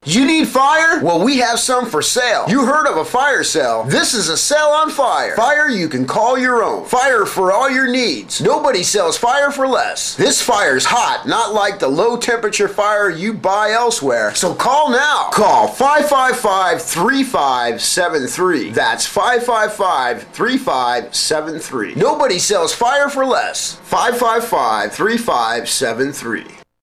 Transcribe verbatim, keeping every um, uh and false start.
You need fire? Well, we have some for sale. You heard of a fire sale? This is a sale on fire. Fire you can call your own. Fire for all your needs. Nobody sells fire for less. This fire's hot, not like the low temperature fire you buy elsewhere. So call now. Call five five five, three five seven three. That's five five five, three five seven three. Nobody sells fire for less. five five five, three five seven three.